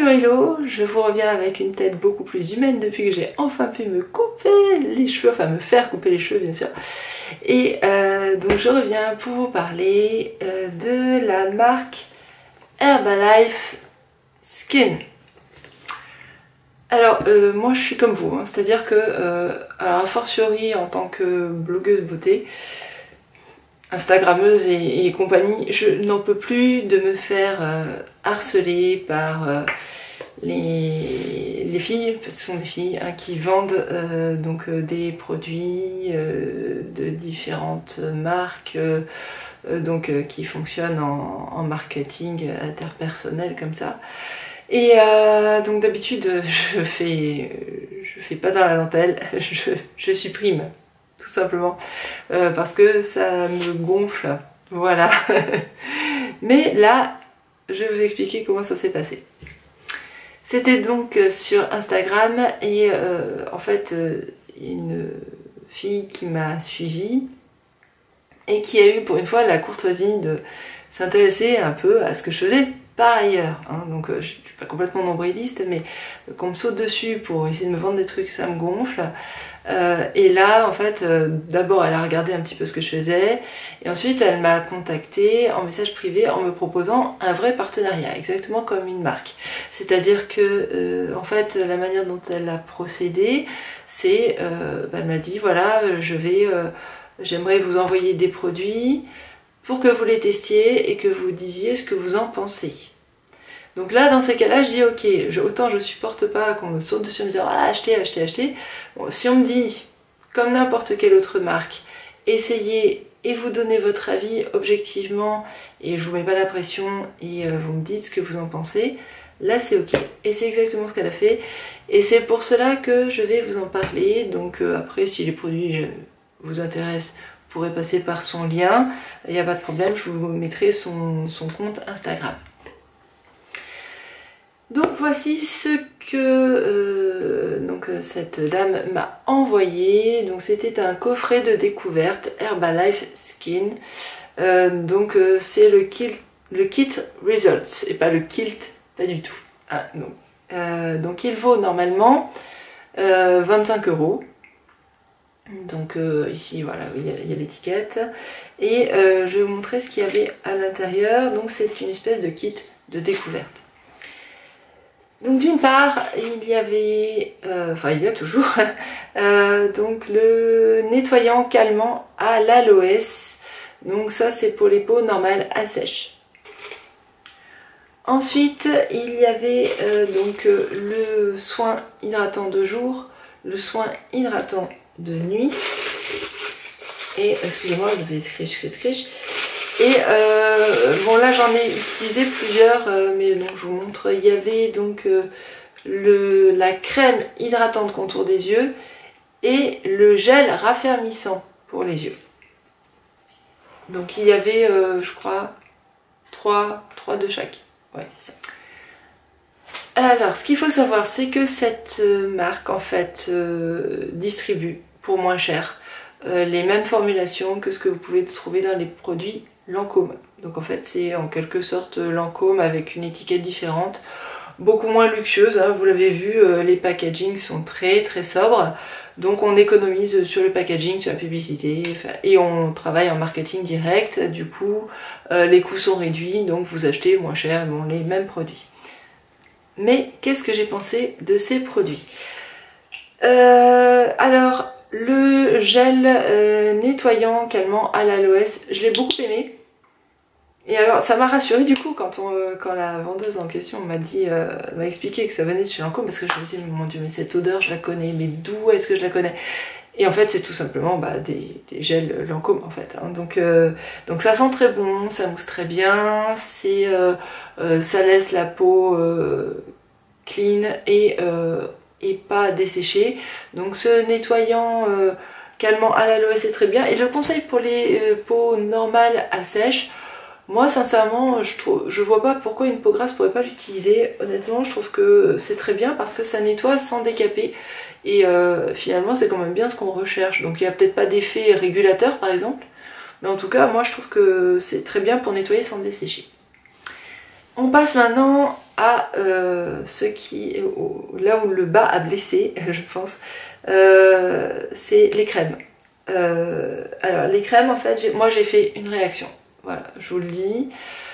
Hello, je vous reviens avec une tête beaucoup plus humaine depuis que j'ai enfin pu me couper les cheveux, enfin me faire couper les cheveux bien sûr. Et donc je reviens pour vous parler de la marque Herbalife Skin. Alors moi je suis comme vous, hein, c'est-à-dire que alors, a fortiori en tant que blogueuse beauté, Instagrammeuse et compagnie, je n'en peux plus de me faire harceler par les filles, parce que ce sont des filles hein, qui vendent donc des produits de différentes marques donc qui fonctionnent en marketing interpersonnel comme ça. Et donc d'habitude je fais pas dans la dentelle, je supprime tout simplement parce que ça me gonfle, voilà. Mais là je vais vous expliquer comment ça s'est passé. C'était donc sur Instagram et en fait une fille qui m'a suivie et qui a eu pour une fois la courtoisie de s'intéresser un peu à ce que je faisais par ailleurs, hein. Donc je suis pas complètement nombriliste, mais qu'on me saute dessus pour essayer de me vendre des trucs, ça me gonfle. Et là en fait d'abord elle a regardé un petit peu ce que je faisais et ensuite elle m'a contacté en message privé en me proposant un vrai partenariat, exactement comme une marque. C'est à dire que en fait la manière dont elle a procédé c'est elle m'a dit voilà j'aimerais vous envoyer des produits pour que vous les testiez et que vous disiez ce que vous en pensez. Donc là, dans ces cas-là, je dis ok, autant je supporte pas qu'on me saute dessus en me disant ah, achetez. Bon, si on me dit, comme n'importe quelle autre marque, essayez et vous donnez votre avis objectivement et je vous mets pas la pression et vous me dites ce que vous en pensez, là c'est ok. Et c'est exactement ce qu'elle a fait. Et c'est pour cela que je vais vous en parler. Donc après, si les produits vous intéressent, vous pourrez passer par son lien. Il n'y a pas de problème, je vous mettrai son compte Instagram. Donc voici ce que cette dame m'a envoyé. Donc c'était un coffret de découverte Herbalife Skin. Donc c'est le kit Results et pas le kilt, pas du tout. Ah, non. Donc il vaut normalement 25 €. Donc ici voilà, il y a l'étiquette. Et je vais vous montrer ce qu'il y avait à l'intérieur. Donc c'est une espèce de kit de découverte. Donc d'une part, il y avait, il y a toujours, donc le nettoyant calmant à l'aloès. Donc ça c'est pour les peaux normales à sèche. Ensuite, il y avait donc le soin hydratant de jour, le soin hydratant de nuit. Et excusez-moi, je vais scriche. Et bon là j'en ai utilisé plusieurs, mais donc je vous montre. Il y avait donc la crème hydratante contour des yeux et le gel raffermissant pour les yeux. Donc il y avait je crois 3 de chaque. Ouais c'est ça. Alors ce qu'il faut savoir c'est que cette marque en fait distribue pour moins cher les mêmes formulations que ce que vous pouvez trouver dans les produits Lancôme. Donc en fait c'est en quelque sorte Lancôme avec une étiquette différente, beaucoup moins luxueuse, hein. Vous l'avez vu, les packagings sont très sobres, donc on économise sur le packaging, sur la publicité, et on travaille en marketing direct, du coup les coûts sont réduits, donc vous achetez moins cher bon, les mêmes produits. Mais qu'est-ce que j'ai pensé de ces produits? Alors le gel nettoyant calmant à l'aloès, je l'ai beaucoup aimé. Et alors ça m'a rassurée du coup quand la vendeuse en question m'a expliqué que ça venait de chez Lancôme, parce que je me disais mon dieu mais cette odeur je la connais, mais d'où est-ce que je la connais? Et en fait c'est tout simplement des gels Lancôme en fait, hein. Donc ça sent très bon, ça mousse très bien, ça laisse la peau clean et pas desséché. Donc ce nettoyant calmant à l'aloès c'est très bien et je le conseille pour les peaux normales à sèche. Moi sincèrement je vois pas pourquoi une peau grasse pourrait pas l'utiliser. Honnêtement je trouve que c'est très bien parce que ça nettoie sans décaper et finalement c'est quand même bien ce qu'on recherche. Donc il n'y a peut-être pas d'effet régulateur par exemple, mais en tout cas moi je trouve que c'est très bien pour nettoyer sans dessécher. On passe maintenant à là où le bas a blessé, je pense, c'est les crèmes. Alors les crèmes, en fait, moi j'ai fait une réaction, voilà, je vous le dis.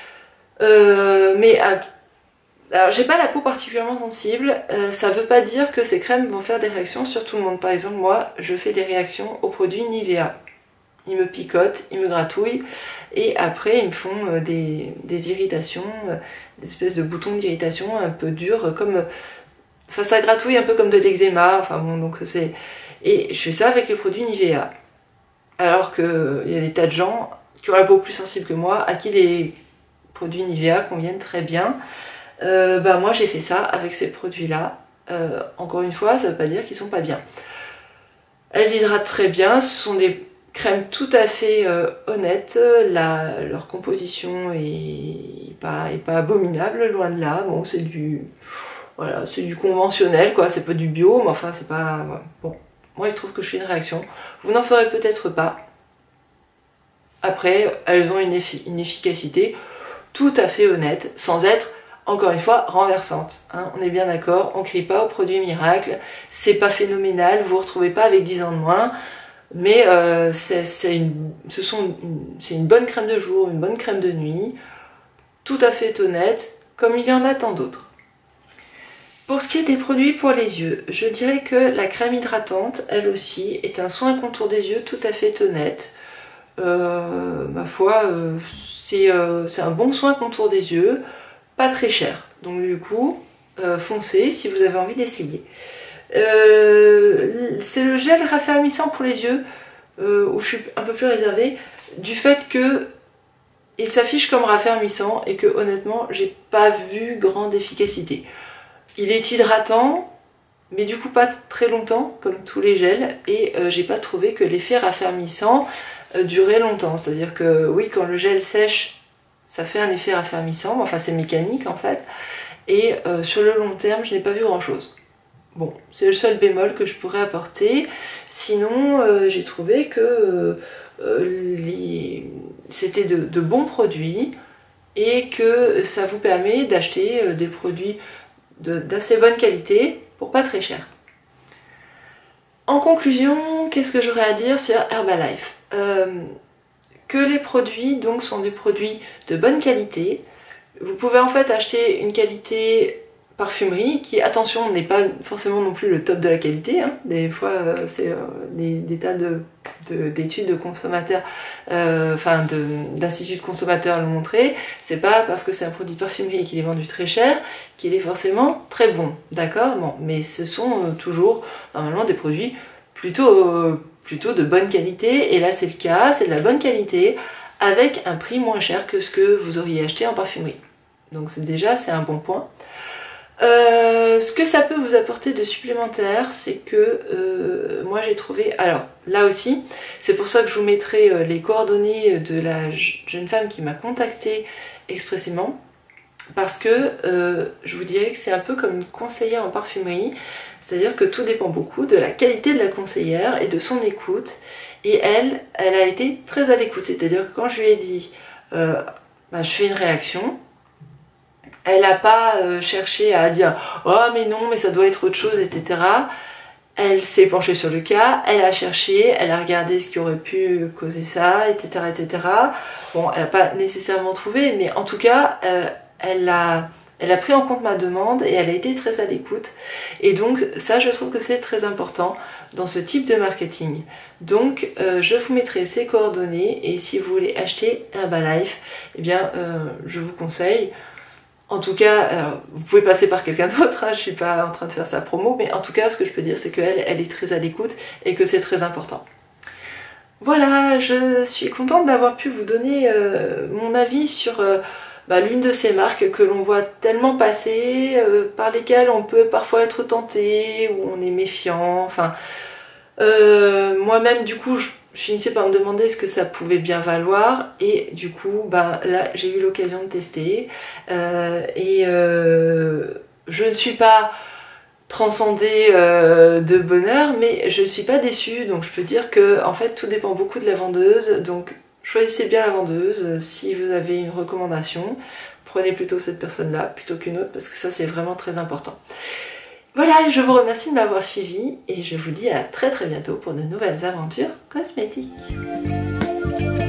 Alors j'ai pas la peau particulièrement sensible, ça veut pas dire que ces crèmes vont faire des réactions sur tout le monde. Par exemple, moi je fais des réactions aux produits Nivea. Ils me picotent, ils me gratouillent et après ils me font des irritations, des espèces de boutons d'irritation un peu durs, comme, enfin ça gratouille un peu comme de l'eczéma, enfin bon, donc c'est... Et je fais ça avec les produits Nivea. Alors qu'il y a des tas de gens qui ont la peau plus sensible que moi, à qui les produits Nivea conviennent très bien. Moi j'ai fait ça avec ces produits-là. Encore une fois, ça veut pas dire qu'ils sont pas bien. Elles hydratent très bien, ce sont des crèmes tout à fait honnêtes. Leur composition est pas abominable, loin de là. Bon, c'est du... Voilà, c'est du conventionnel, quoi. C'est pas du bio, mais enfin, c'est pas... Bon, moi, il se trouve que je fais une réaction. Vous n'en ferez peut-être pas. Après, elles ont une efficacité tout à fait honnête, sans être, encore une fois, renversante. Hein, on est bien d'accord, on ne crie pas au produit miracle, c'est pas phénoménal, vous ne vous retrouvez pas avec 10 ans de moins, mais c'est une bonne crème de jour, une bonne crème de nuit, tout à fait honnête, comme il y en a tant d'autres. Pour ce qui est des produits pour les yeux, je dirais que la crème hydratante, elle aussi, est un soin contour des yeux tout à fait honnête. Ma foi, c'est un bon soin contour des yeux, pas très cher. Donc du coup, foncez si vous avez envie d'essayer. C'est le gel raffermissant pour les yeux, où je suis un peu plus réservée, du fait que il s'affiche comme raffermissant et que honnêtement, j'ai pas vu grande efficacité. Il est hydratant, mais du coup pas très longtemps, comme tous les gels, et j'ai pas trouvé que l'effet raffermissant durait longtemps. C'est-à-dire que oui, quand le gel sèche, ça fait un effet raffermissant, enfin c'est mécanique en fait, et sur le long terme, je n'ai pas vu grand-chose. Bon, c'est le seul bémol que je pourrais apporter. Sinon, j'ai trouvé que c'était de bons produits et que ça vous permet d'acheter des produits d'assez bonne qualité pour pas très cher. En conclusion, qu'est-ce que j'aurais à dire sur Herbalife? Que les produits donc sont des produits de bonne qualité. Vous pouvez en fait acheter une qualité parfumerie qui, attention, n'est pas forcément non plus le top de la qualité. Hein. Des fois, c'est des tas d'études de consommateurs, d'instituts de consommateurs l'ont montré. C'est pas parce que c'est un produit de parfumerie et qu'il est vendu très cher qu'il est forcément très bon, d'accord? Bon, mais ce sont toujours normalement des produits plutôt de bonne qualité, et là c'est le cas, c'est de la bonne qualité avec un prix moins cher que ce que vous auriez acheté en parfumerie. Donc déjà c'est un bon point. Ce que ça peut vous apporter de supplémentaire, c'est que moi j'ai trouvé, alors là aussi, c'est pour ça que je vous mettrai les coordonnées de la jeune femme qui m'a contactée expressément, parce que je vous dirais que c'est un peu comme une conseillère en parfumerie, c'est-à-dire que tout dépend beaucoup de la qualité de la conseillère et de son écoute, et elle a été très à l'écoute, c'est-à-dire que quand je lui ai dit je fais une réaction, elle n'a pas cherché à dire « Oh mais non, mais ça doit être autre chose, etc. » Elle s'est penchée sur le cas, elle a cherché, elle a regardé ce qui aurait pu causer ça, etc. etc. Bon, elle n'a pas nécessairement trouvé, mais en tout cas, elle a pris en compte ma demande et elle a été très à l'écoute. Et donc ça, je trouve que c'est très important dans ce type de marketing. Donc je vous mettrai ses coordonnées, et si vous voulez acheter Herbalife, eh bien je vous conseille. En tout cas, vous pouvez passer par quelqu'un d'autre, hein, je suis pas en train de faire sa promo, mais en tout cas, ce que je peux dire, c'est qu'elle est très à l'écoute et que c'est très important. Voilà, je suis contente d'avoir pu vous donner mon avis sur l'une de ces marques que l'on voit tellement passer, par lesquelles on peut parfois être tenté, ou on est méfiant, enfin... moi-même, du coup, je finissais par me demander ce que ça pouvait bien valoir, et du coup là j'ai eu l'occasion de tester, et je ne suis pas transcendée de bonheur, mais je ne suis pas déçue, donc je peux dire que en fait tout dépend beaucoup de la vendeuse, donc choisissez bien la vendeuse. Si vous avez une recommandation, prenez plutôt cette personne-là plutôt qu'une autre parce que ça c'est vraiment très important. Voilà, je vous remercie de m'avoir suivi et je vous dis à très bientôt pour de nouvelles aventures cosmétiques.